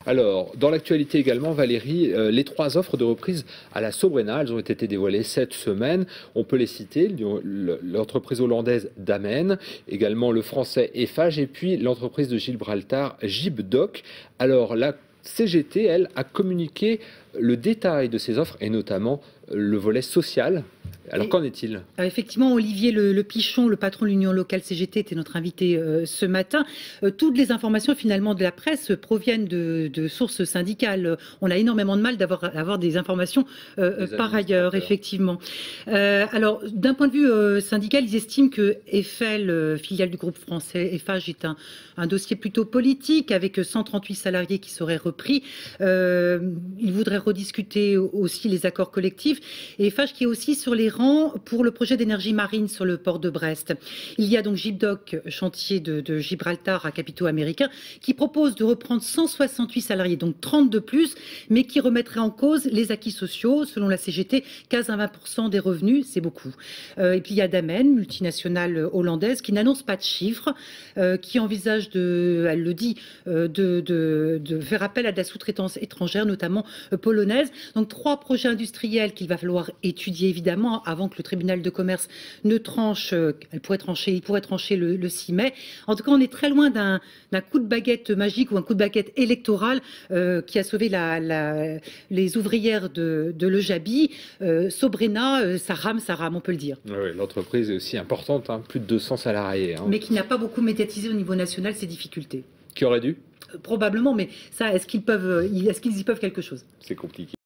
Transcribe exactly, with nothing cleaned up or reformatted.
Alors, dans l'actualité également, Valérie, euh, les trois offres de reprise à la Sobrena, elles ont été dévoilées cette semaine. On peut les citer, l'entreprise hollandaise Damen, également le français Eiffage et puis l'entreprise de Gibraltar Gibdoc. Alors, la C G T, elle, a communiqué le détail de ces offres et notamment le volet social. Alors, qu'en est-il? Effectivement, Olivier Le, Le Pichon, le patron de l'Union locale C G T, était notre invité euh, ce matin. Euh, toutes les informations finalement de la presse proviennent de, de sources syndicales. On a énormément de mal d'avoir avoir des informations euh, des par ailleurs, effectivement. Euh, alors, d'un point de vue euh, syndical, ils estiment que Eiffel, euh, filiale du groupe français Eiffage, est un, un dossier plutôt politique avec cent trente-huit salariés qui seraient repris. Euh, ils voudraient rediscuter aussi les accords collectifs. Et Eiffage qui est aussi sur les pour le projet d'énergie marine sur le port de Brest. Il y a donc Gibdoc, chantier de, de Gibraltar à capitaux américains, qui propose de reprendre cent soixante-huit salariés, donc trente de plus, mais qui remettrait en cause les acquis sociaux. Selon la C G T, quinze à vingt pour cent des revenus, c'est beaucoup. Euh, et puis il y a Damen, multinationale hollandaise, qui n'annonce pas de chiffres, euh, qui envisage, de, elle le dit, euh, de, de, de faire appel à de la sous-traitance étrangère, notamment euh, polonaise. Donc trois projets industriels qu'il va falloir étudier évidemment avant que le tribunal de commerce ne tranche, elle pourrait trancher, il pourrait trancher le, le six mai. En tout cas, on est très loin d'un coup de baguette magique ou un coup de baguette électoral euh, qui a sauvé la, la, les ouvrières de, de Le Jabi. Euh, Sobrena, euh, ça rame, ça rame, on peut le dire. Oui, l'entreprise est aussi importante, hein, plus de deux cents salariés. Hein. Mais qui n'a pas beaucoup médiatisé au niveau national ses difficultés. Qui aurait dû? Probablement, mais ça, est-ce qu'ils peuvent, est-ce qu'ils y peuvent quelque chose? C'est compliqué.